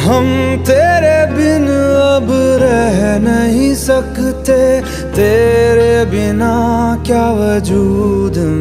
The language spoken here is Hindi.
हम तेरे बिन अब रह नहीं सकते, तेरे बिना क्या वजूद